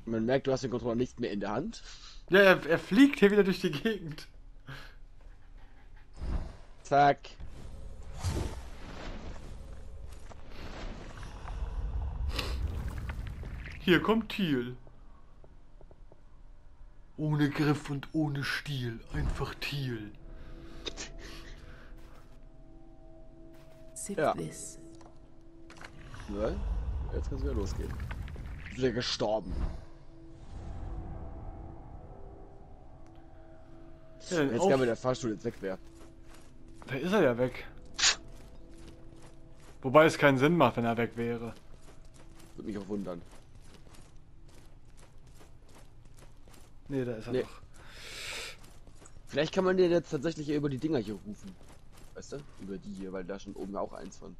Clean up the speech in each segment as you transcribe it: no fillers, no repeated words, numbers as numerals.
Man merkt, du hast den Controller nicht mehr in der Hand. Ja, er fliegt hier wieder durch die Gegend. Zack. Hier kommt Thiel. Ohne Griff und ohne Stiel. Einfach Thiel. Ja. Syphilis. Ne? Jetzt kann es wieder losgehen. Ist wieder gestorben. Ja, Jetzt kann, wenn der Fahrstuhl jetzt weg wäre. Da ist er ja weg. Wobei es keinen Sinn macht, wenn er weg wäre. Würde mich auch wundern. Nee, da ist er Nee. doch. Vielleicht kann man den jetzt tatsächlich über die Dinger hier rufen. Weißt du? Über die hier, weil da schon oben auch eins von.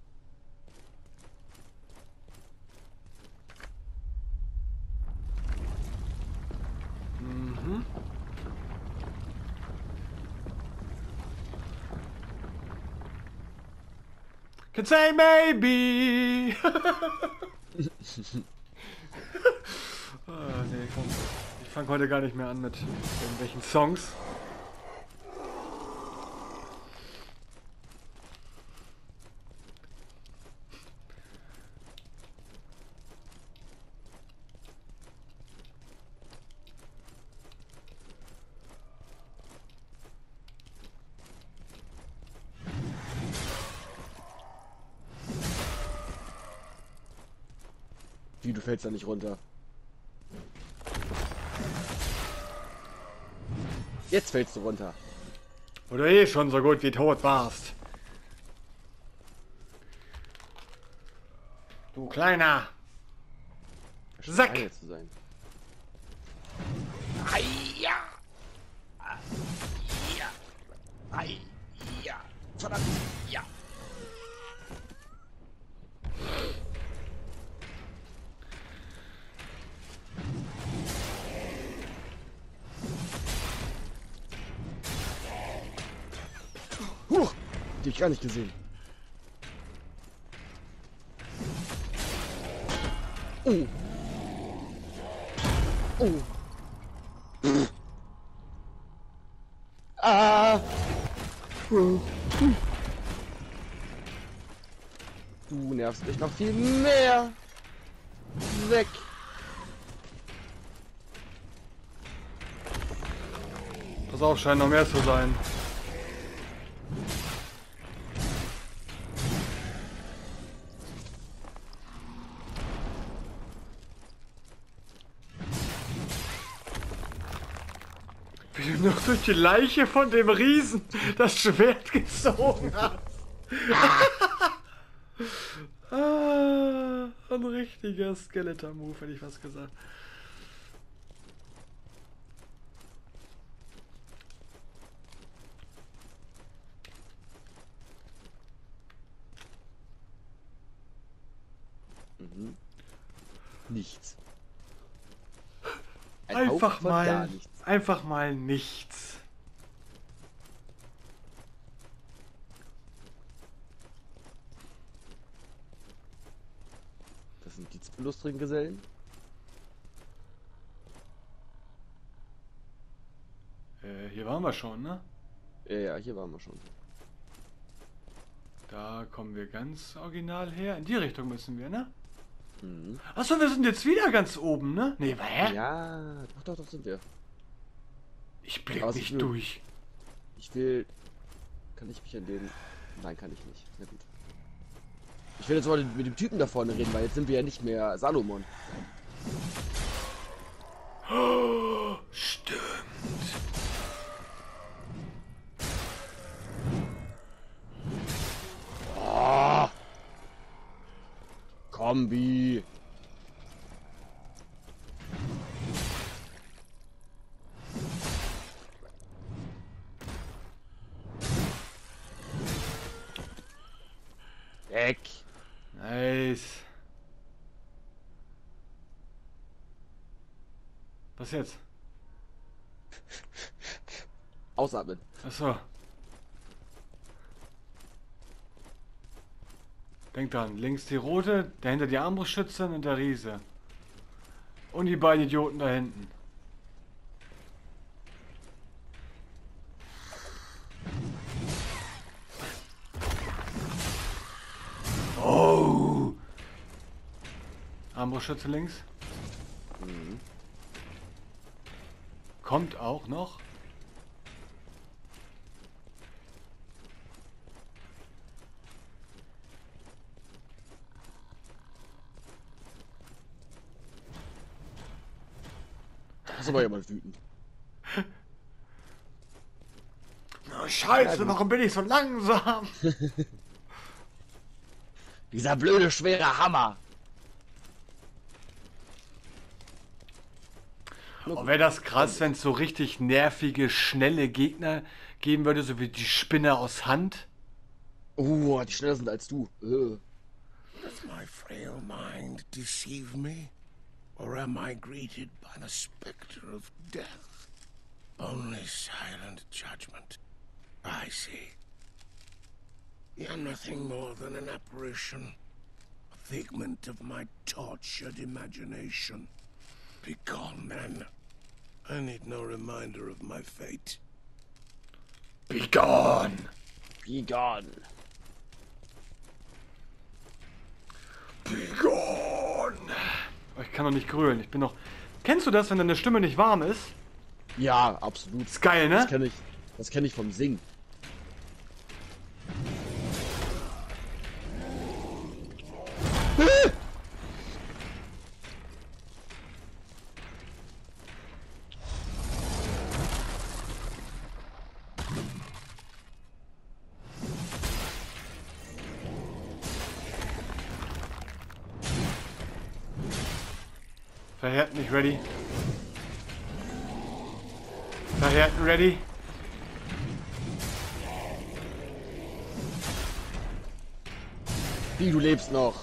Mhm. Can say maybe. Ah, nee, komm. Ich fange heute gar nicht mehr an mit irgendwelchen Songs. Wie, du fällst da nicht runter. Jetzt fällst du runter. Wo du eh schon so gut wie tot warst. Du kleiner Das scheint Sack. einer zu sein. Ja. Verdammt. Ja. Huch, die hab ich gar nicht gesehen. Oh. Oh. Ah. Du nervst mich noch viel mehr. Weg. Pass auf, scheint noch mehr zu sein. Wie du noch durch die Leiche von dem Riesen das Schwert gezogen hast. Ah, ein richtiger Skeletor-Move, hätte ich fast gesagt. Nichts. Ein Einfach Haufen von gar mal, nichts. einfach mal nichts. Das sind die zwei lustigen Gesellen. Hier waren wir schon, ne? Ja, hier waren wir schon. Da kommen wir ganz original her. In die Richtung müssen wir, ne? Mhm. Achso, wir sind jetzt wieder ganz oben, ne? Nee, hä? Ja, doch, sind wir. Ich blick Aber es nicht ist nur- durch. Ich will... Kann ich mich an den... Nein, kann ich nicht. Na gut. Ich will jetzt mal mit dem Typen da vorne reden, weil jetzt sind wir ja nicht mehr Salomon. Stimmt. Ah! Kombi! Weg! Nice. Was jetzt? Ausatmen. Achso. Denk dran, links die rote, dahinter die Armbrustschützin und der Riese. Und die beiden Idioten da hinten. Oh! Armbrustschütze links. Mhm. Kommt auch noch. Das ist aber jemand wütend. Oh, Scheiße, warum bin ich so langsam? Dieser blöde, schwere Hammer. Oh, wäre das krass, wenn es so richtig nervige, schnelle Gegner geben würde, so wie die Spinne aus Hand? Oh, die schneller sind als du. Does my frail mind deceive me? Or am I greeted by the specter of death? Only silent judgment. I see. You're nothing more than an apparition. A figment of my tortured imagination. Begone, then. I need no reminder of my fate. Begone! Be gone. Begone! Oh, ich kann doch nicht grölen, ich bin noch... Kennst du das, wenn deine Stimme nicht warm ist? Ja, absolut. Ist geil, ne? Das kenn ich vom Singen. Verhärten nicht ready. Verhärten ready. Wie, du lebst noch.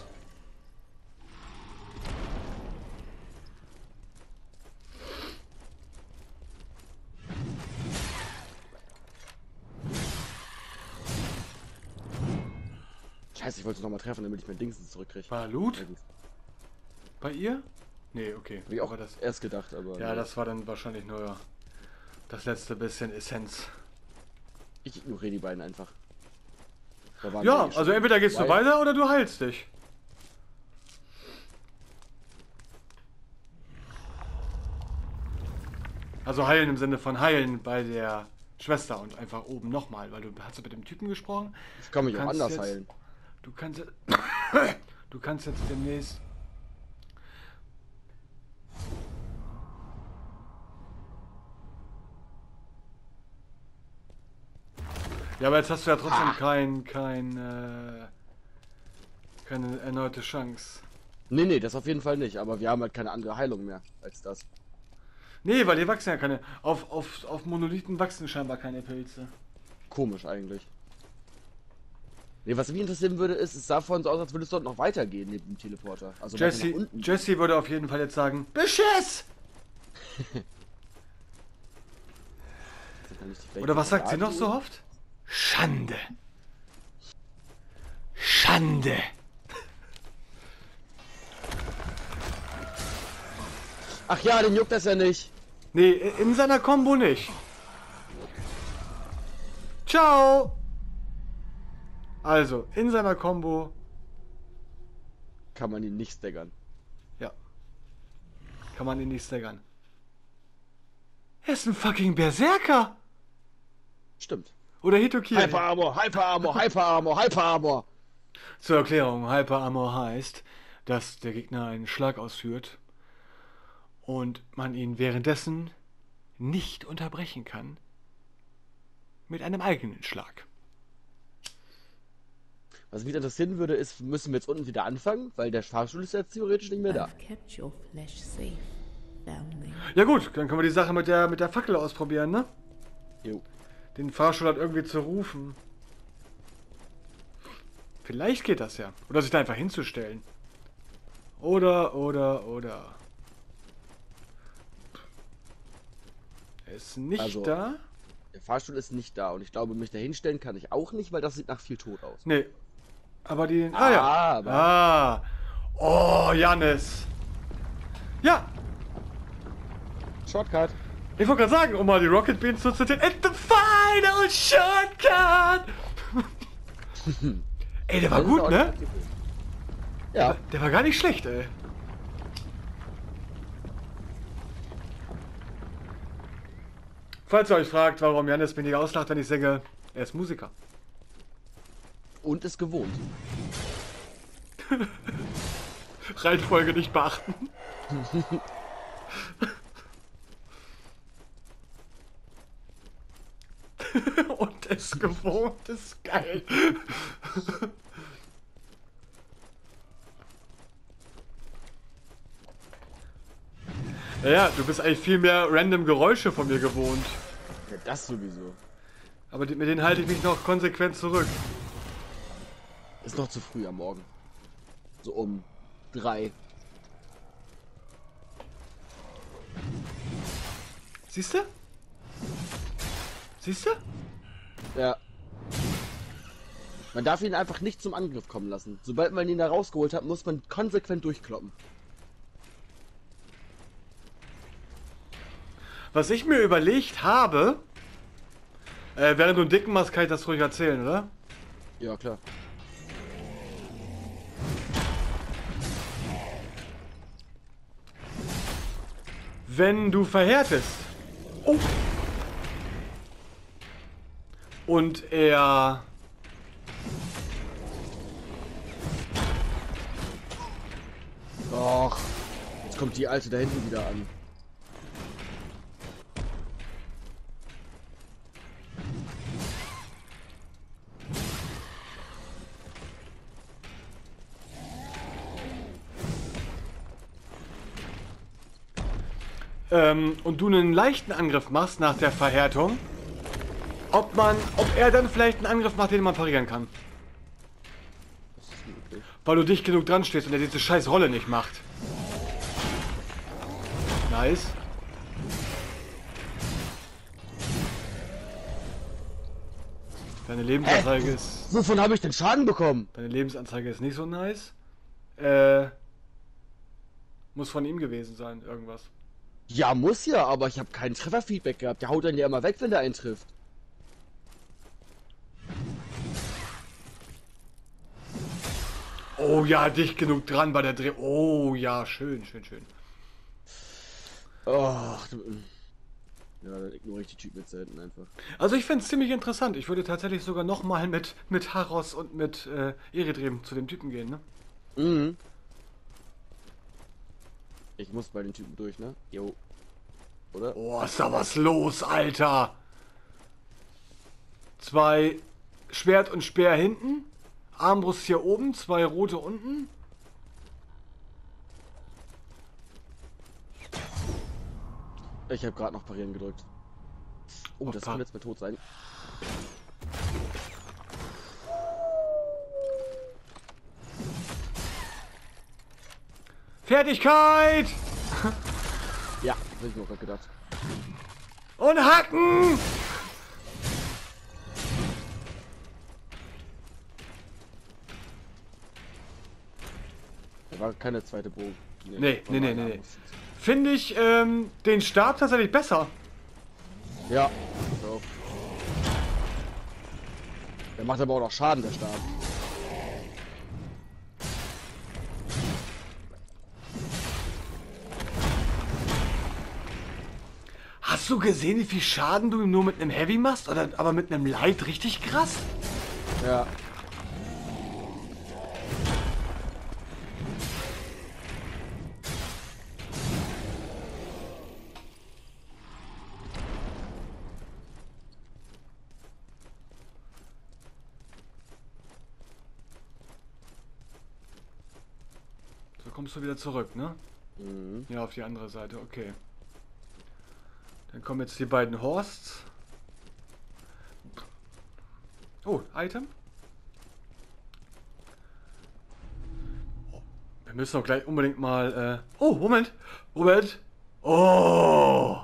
Scheiße, ich wollte noch mal treffen, damit ich mein Dings zurückkriege. War Loot? Bei ihr? Nee, okay. Hab ich auch Aber das, erst gedacht, aber... ja, nee. das war dann wahrscheinlich nur das letzte bisschen Essenz. Ich ignoriere die beiden einfach. Da waren Ja, wir eh also schon. entweder gehst du weiter oder du heilst dich. Also heilen im Sinne von heilen bei der Schwester und einfach oben nochmal, weil du hast mit dem Typen gesprochen. Ich kann mich auch kannst anders jetzt- heilen. Du kannst jetzt, du kannst jetzt demnächst. Ja, aber jetzt hast du ja trotzdem keine erneute Chance. Nee, das auf jeden Fall nicht, aber wir haben halt keine andere Heilung mehr als das. Nee, weil hier wachsen ja keine. Auf Monolithen wachsen scheinbar keine Pilze. Komisch eigentlich. Nee, was mich interessieren würde, ist, es sah vorhin so aus, als würdest du dort noch weitergehen neben dem Teleporter. Also weiter nach unten. Jesse würde auf jeden Fall jetzt sagen: Beschiss! Dann kann ich die vielleicht Oder was sagt sie noch holen. so oft? Schande. Schande. Ach ja, den juckt das ja nicht. Nee, in seiner Combo nicht. Ciao! Also, in seiner Combo. Kann man ihn nicht staggern. Ja. Kann man ihn nicht staggern. Er ist ein fucking Berserker! Stimmt. Oder Hitokiri. Hyper Armor, Hyper Armor, Hyper Armor, Hyper Armor. Zur Erklärung, Hyper Armor heißt, dass der Gegner einen Schlag ausführt und man ihn währenddessen nicht unterbrechen kann mit einem eigenen Schlag. Was mich interessieren würde, ist, müssen wir jetzt unten wieder anfangen? Weil der Fahrstuhl ist jetzt theoretisch nicht mehr da. I've kept your flesh safe, family. Ja gut, dann können wir die Sache mit der Fackel ausprobieren, ne? Jo. Den Fahrstuhl halt irgendwie zu rufen. Vielleicht geht das ja. Oder sich da einfach hinzustellen. Oder. Er ist nicht Also- da? Der Fahrstuhl ist nicht da und ich glaube, mich da hinstellen kann ich auch nicht, weil das sieht nach viel Tod aus. Nee. Aber die. Ah ja. Aber- Ah. Oh, Jannis. Ja. Shortcut. Ich wollte gerade sagen, um mal die Rocket Beans zu zitieren. It's the final shortcut! Ey, der war Das ist gut, auch ne? nicht- Ja. Der war gar nicht schlecht, ey. Falls ihr euch fragt, warum Jannis mich nicht auslacht, wenn ich singe, er ist Musiker. Und ist gewohnt. Reihenfolge nicht beachten. Und ist gewohnt, ist geil. Ja, du bist eigentlich viel mehr random Geräusche von mir gewohnt. Ja, das sowieso. Aber mit denen halte ich mich noch konsequent zurück. Ist noch zu früh am Morgen. So um 3. Siehst du? Siehst du? Ja. Man darf ihn einfach nicht zum Angriff kommen lassen. Sobald man ihn da rausgeholt hat, muss man konsequent durchkloppen. Was ich mir überlegt habe, während du einen Dicken machst, kann ich das ruhig erzählen, oder? Ja, klar. Wenn du verhärtest. Oh. Und er... Doch. Jetzt kommt die alte da hinten wieder an. und du einen leichten Angriff machst nach der Verhärtung, ob er dann vielleicht einen Angriff macht, den man parieren kann. Das ist möglich. Weil du dicht genug dran stehst und er diese scheiß Rolle nicht macht. Nice. Deine Lebensanzeige ist... Wovon habe ich denn Schaden bekommen? Deine Lebensanzeige ist nicht so nice. Muss von ihm gewesen sein, irgendwas. Ja, muss ja, aber ich habe kein Trefferfeedback gehabt. Der haut dann ja immer weg, wenn der einen trifft. Oh ja, dicht genug dran bei der Dreh... Oh ja, schön, schön, schön. Oh, ja, dann ignoriere ich die Typen jetzt selten einfach. Also ich finde es ziemlich interessant. Ich würde tatsächlich sogar nochmal mit Haros und mit Eredrim zu dem Typen gehen, ne? Mhm. Ich muss bei den Typen durch, ne? Jo. Oder? Oh, ist da was los, Alter! 2 Schwert und Speer hinten, Armbrust hier oben, 2 rote unten. Ich habe gerade noch parieren gedrückt. Oh, das kann jetzt mal tot sein. Fertigkeit! Ja, hab ich mir auch gerade gedacht. Und Hacken! Da war keine zweite Bogen. Nee. Finde ich den Stab tatsächlich besser. Ja, so. Der macht aber auch noch Schaden, der Stab. Hast du gesehen, wie viel Schaden du ihm nur mit einem Heavy machst? Oder aber mit einem Light richtig krass? Ja. So kommst du wieder zurück, ne? Mhm. Ja, auf die andere Seite, okay. Dann kommen jetzt die beiden Horsts. Oh, Item. Oh, wir müssen doch gleich unbedingt mal... Oh, Moment! Moment! Oh!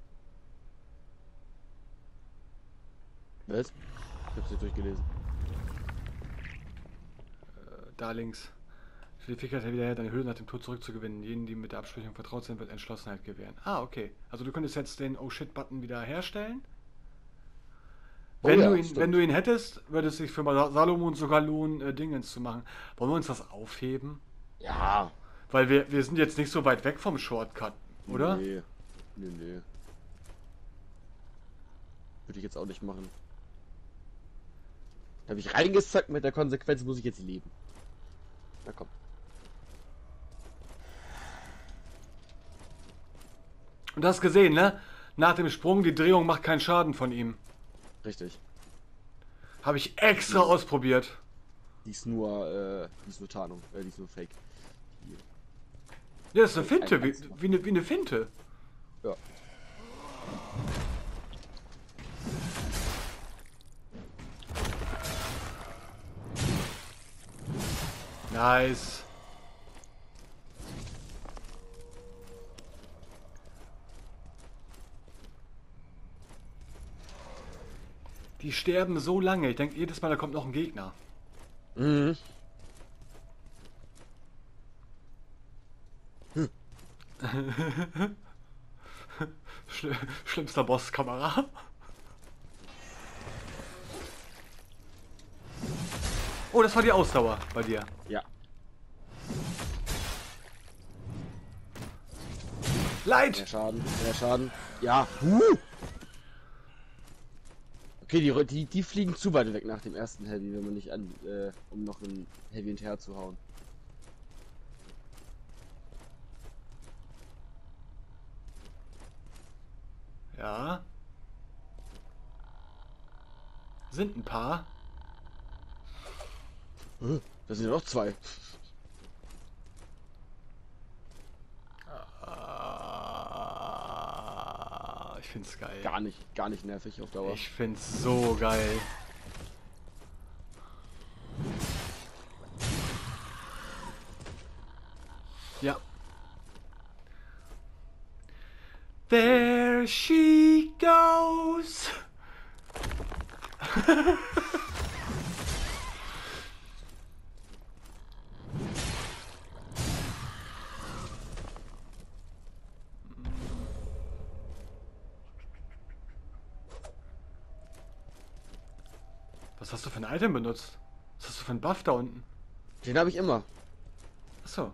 Was? Ich hab's nicht durchgelesen. Da links. Für die Fähigkeit wieder deine Höhle nach dem Tod zurückzugewinnen. Jenen, die mit der Absprechung vertraut sind, wird Entschlossenheit gewähren. Ah, okay. Also du könntest jetzt den Oh Shit-Button wieder herstellen. Wenn, Oh ja, wenn du ihn hättest, würde es sich für Salomon sogar lohnen, Dingens zu machen. Wollen wir uns das aufheben? Ja. Weil wir sind jetzt nicht so weit weg vom Shortcut, oder? Nee. Nee. Würde ich jetzt auch nicht machen. Da habe ich reingesackt, mit der Konsequenz muss ich jetzt leben. Na komm. Und du hast gesehen, ne? Nach dem Sprung, die Drehung macht keinen Schaden von ihm. Richtig. Habe ich extra ausprobiert. Die ist nur Tarnung. Die ist nur Fake. Ja, das ist eine Finte, wie eine Finte. Ja. Nice. Die sterben so lange. Ich denke jedes Mal, da kommt noch ein Gegner. Mhm. Schlimmster Bosskamera. Oh, das war die Ausdauer bei dir. Ja. Leid! Mehr Schaden. Ja. Okay, die fliegen zu weit weg nach dem ersten Heavy, wenn man nicht um noch einen Heavy hinterher zu hauen. Ja. Sind ein paar. Da sind ja noch zwei. Ich find's geil. Gar nicht nervig auf Dauer. Ich find's so geil. Ja. There she goes. Was hast du für ein Item benutzt? Was hast du für einen Buff da unten? Den habe ich immer. Achso.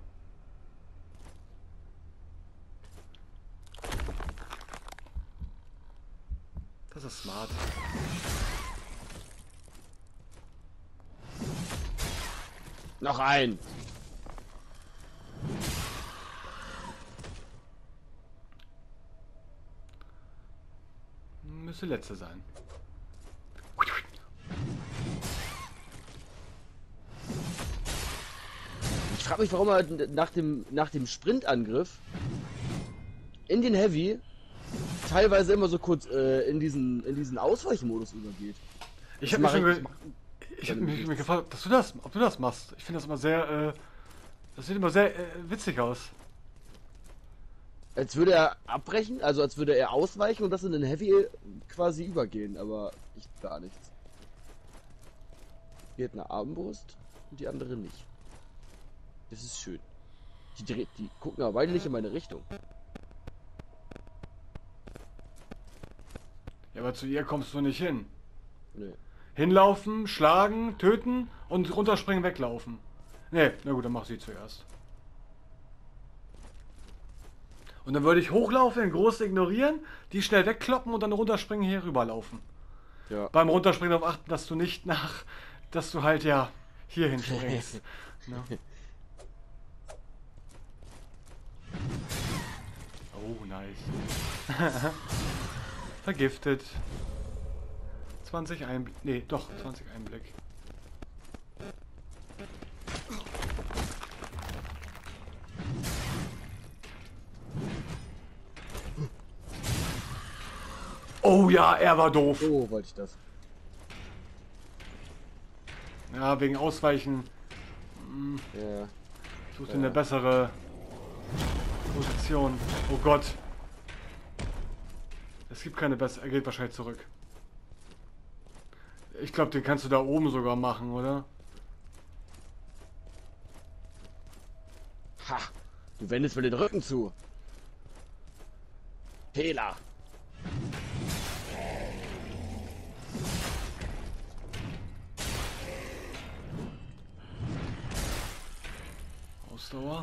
Das ist smart. Noch ein. Müsste letzte sein. Ich frage mich, warum er nach dem Sprintangriff in den Heavy teilweise immer so kurz in diesen Ausweichmodus übergeht. Ich habe mich gefragt, ob du das machst. Ich finde das immer sehr, das sieht immer sehr witzig aus. Als würde er abbrechen, also als würde er ausweichen und das in den Heavy quasi übergehen, aber ich gar nichts. Hier hat eine Armbrust und die andere nicht. Das ist schön. Die gucken aber beide nicht in meine Richtung. Ja, aber zu ihr kommst du nicht hin. Nee. Hinlaufen, schlagen, töten und runterspringen, weglaufen. Nee, na gut, dann mach sie zuerst. Und dann würde ich hochlaufen, den groß ignorieren, die schnell wegkloppen und dann runterspringen, hier rüberlaufen. Ja. Beim Runterspringen darauf achten, dass du nicht dass du halt ja hier hinspringst. Ne? Oh, nice. Vergiftet. 20 Einblick. Nee, doch, 20 Einblick. Oh ja, er war doof. So wollte ich das. Ja, wegen Ausweichen. Ja. Sucht eine bessere Position. Oh Gott. Es gibt keine bessere. Er geht wahrscheinlich zurück. Ich glaube, den kannst du da oben sogar machen, oder? Du wendest mir den Rücken zu. Fehler. Ausdauer.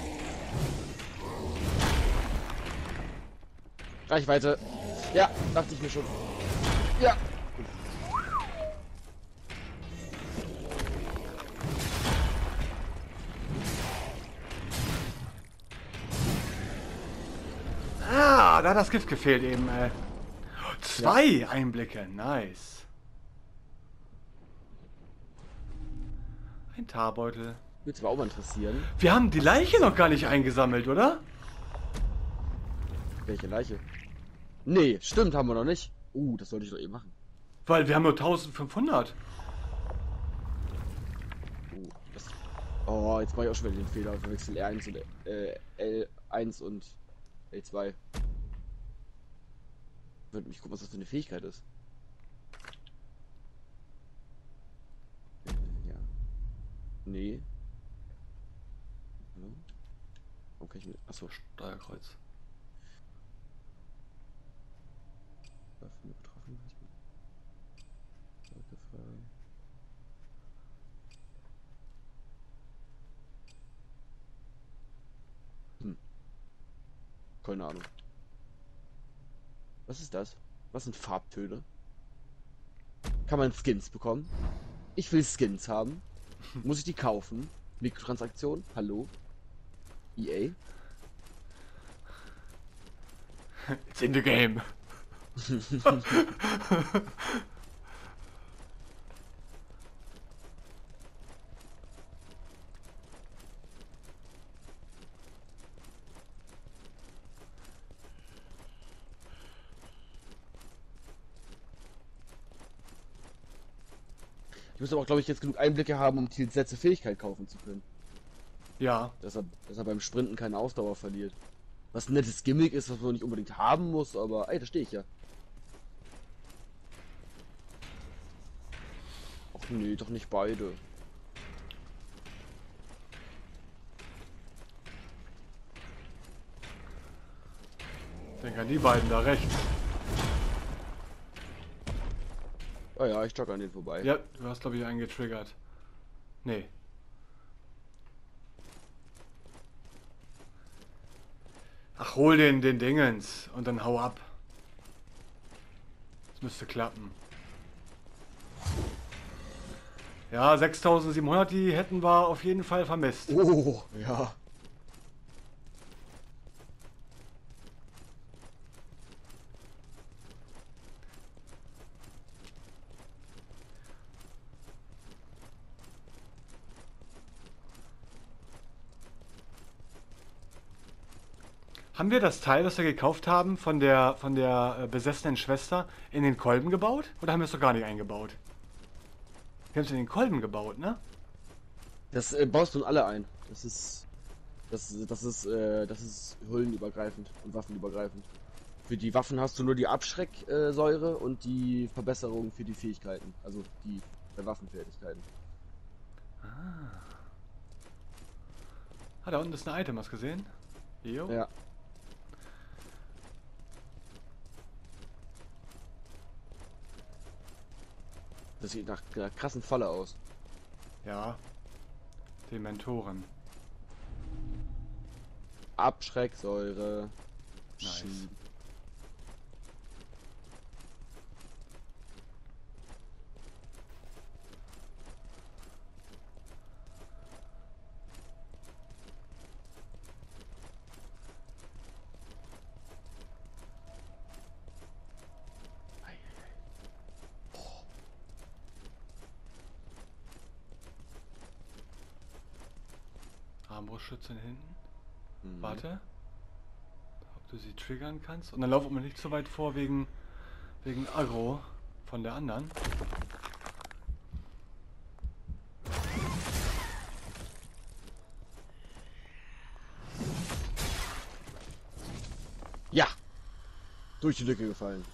Reichweite. Ja, dachte ich mir schon. Ja. Ah, da hat das Gift gefehlt eben. 2 Einblicke, nice. Ein Tarbeutel. Würde mich auch mal interessieren. Wir haben die Leiche noch gar nicht eingesammelt, oder? Welche Leiche? Nee, stimmt, haben wir noch nicht. Das sollte ich doch eben machen. Weil wir haben nur 1500. Das, jetzt mache ich auch schon wieder den Fehler. Verwechsel R1 und L1 und L2. Würde mich gucken, was das für eine Fähigkeit ist. Ja. Nee. Hallo? Okay, achso. Steuerkreuz. Waffen betroffen. Leute frei. Keine Ahnung. Was ist das? Was sind Farbtöne? Kann man Skins bekommen? Ich will Skins haben. Muss ich die kaufen? Mikrotransaktion? Hallo? EA? It's in the game. Ich muss aber auch, glaube ich, jetzt genug Einblicke haben, um Tils letzte Fähigkeit kaufen zu können. Ja. Dass er beim Sprinten keine Ausdauer verliert. Was ein nettes Gimmick ist, was man nicht unbedingt haben muss, aber ey, da stehe ich ja. Ach nee, doch nicht beide. Denk an die beiden da rechts. Oh ja, ich jogge an denen vorbei. Ja, du hast glaube ich einen getriggert. Nee. Ach, hol den Dingens und dann hau ab. Das müsste klappen. Ja, 6700, die hätten wir auf jeden Fall vermisst. Oh, ja. Haben wir das Teil, das wir gekauft haben, von der besessenen Schwester in den Kolben gebaut? Oder haben wir es doch gar nicht eingebaut? Wir haben es in den Kolben gebaut, ne? Das baust du alle ein. Das ist hüllenübergreifend und waffenübergreifend. Für die Waffen hast du nur die Abschrecksäure und die Verbesserung für die Fähigkeiten. Also die Waffenfertigkeiten. Ah, da unten ist ein Item, hast du gesehen? Jo. Ja. Das sieht nach einer krassen Falle aus. Ja. Dementoren. Abschrecksäure. Nice. Schieben. Armbrustschützen hinten. Mhm. Warte. Ob du sie triggern kannst. Und dann laufen wir nicht so weit vor wegen Aggro von der anderen. Ja! Durch die Lücke gefallen.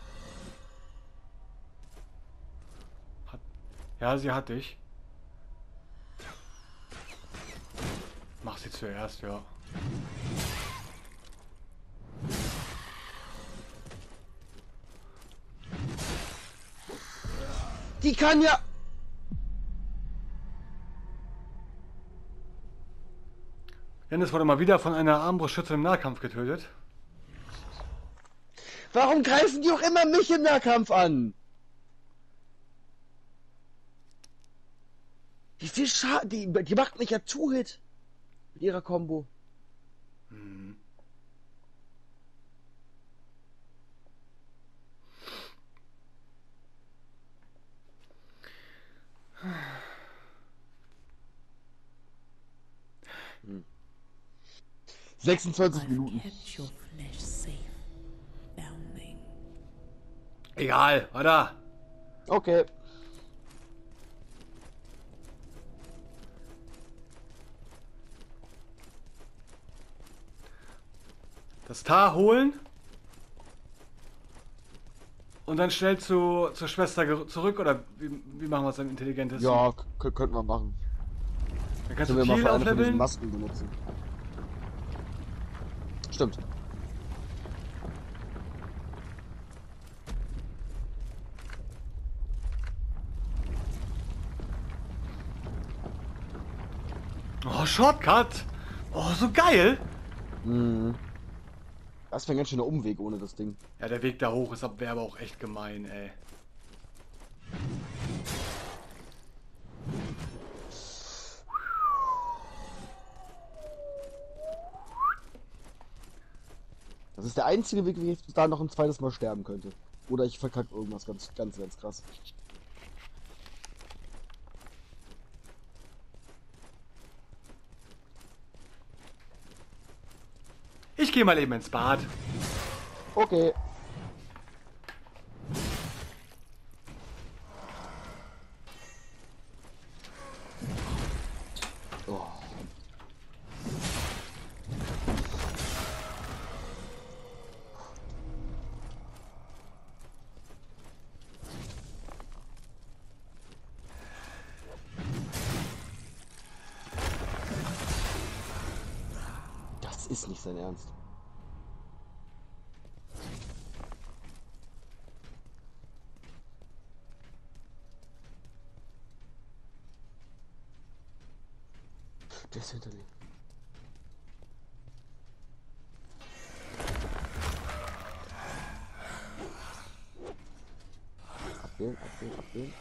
Ja, sie hat dich. Mach sie zuerst, ja. Die kann ja... Dennis wurde mal wieder von einer Armbrustschütze im Nahkampf getötet. Warum greifen die auch immer mich im Nahkampf an? Wie viel Schaden... Die macht mich ja Two-Hit. Mit ihrer Combo. Hm. Hm. 26 I've Minuten. kept your flesh safe, foundling. Egal, weiter. Okay. Das Tar holen. Und dann schnell zur Schwester zurück, oder wie machen wir es am intelligentesten? Ja, könnten wir machen. Dann kannst Können du wir mal Kiel für eine von diesen aufleveln. Masken benutzen. Stimmt. Oh, Shortcut. Oh, so geil. Mhm. Das wäre ein ganz schöner Umweg ohne das Ding. Ja, der Weg da hoch wäre aber auch echt gemein, ey. Das ist der einzige Weg, wie ich da noch ein zweites Mal sterben könnte. Oder ich verkacke irgendwas ganz krass. Ich gehe mal eben ins Bad. Okay. Oh. Das ist nicht sein Ernst. Der ist hinter mir. Abwählen.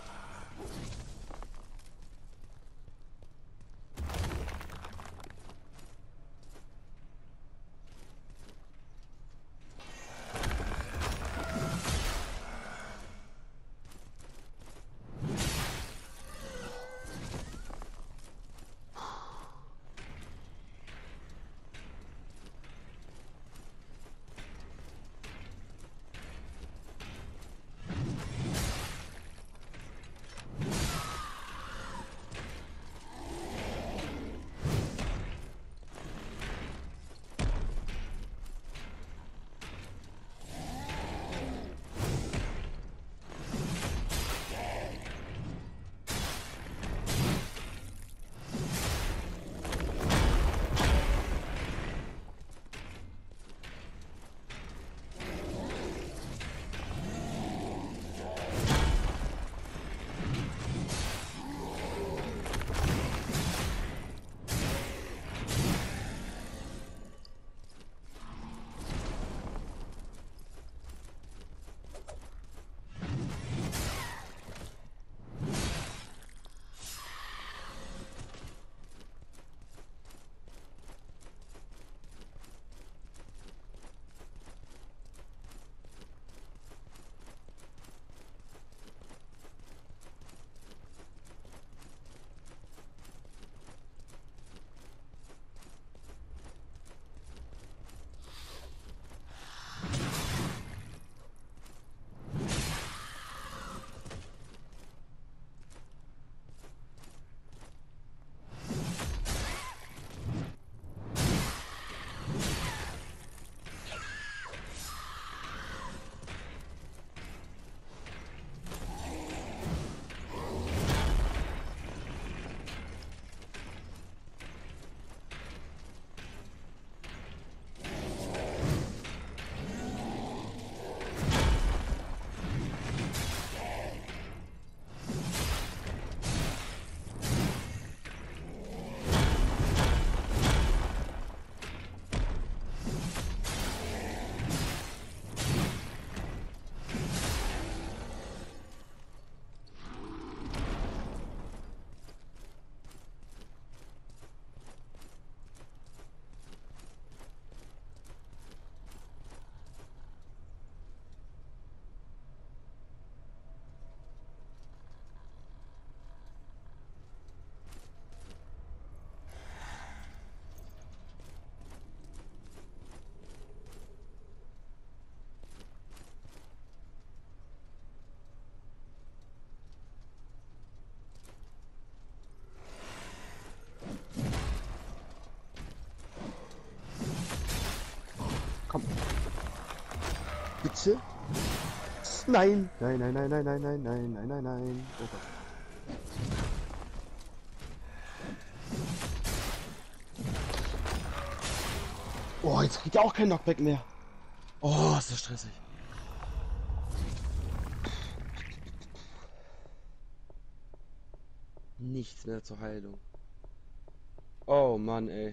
Bitte? Nein. Nein, nein, nein, nein, nein, nein, nein, nein, nein, nein. Oh Gott. Oh, jetzt kriegt er auch kein Knockback mehr. Oh, ist das stressig. Nichts mehr zur Heilung. Oh Mann, ey.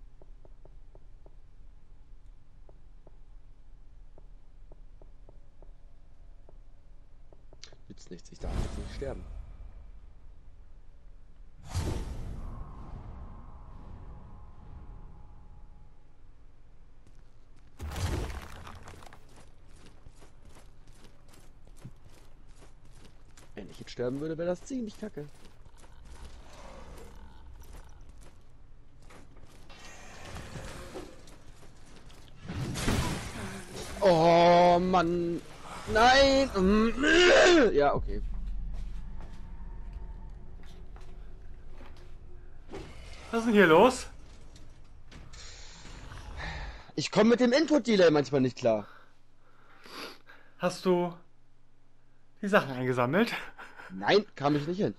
Nützt nichts, ich darf jetzt nicht sterben. Wenn ich jetzt sterben würde, wäre das ziemlich kacke. Oh Mann. Nein. Ja, okay. Was ist denn hier los? Ich komme mit dem Input-Delay manchmal nicht klar. Hast du die Sachen eingesammelt? Nein, kam ich nicht hin.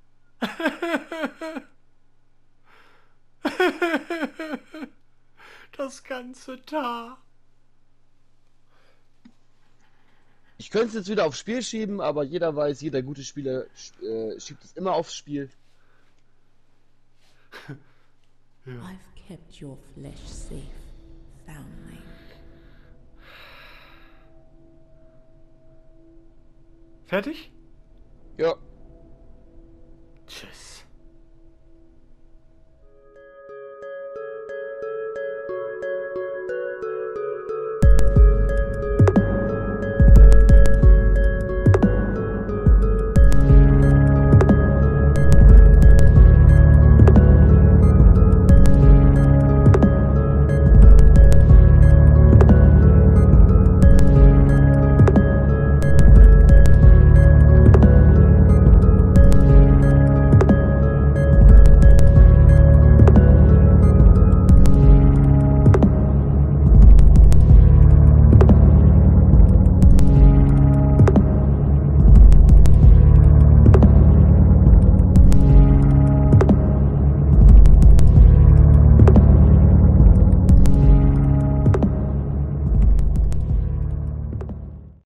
Das ganze Tag. Ich könnte es jetzt wieder aufs Spiel schieben, aber jeder weiß, jeder gute Spieler schiebt es immer aufs Spiel. I've kept your flesh safe, foundling. Fertig? Ja.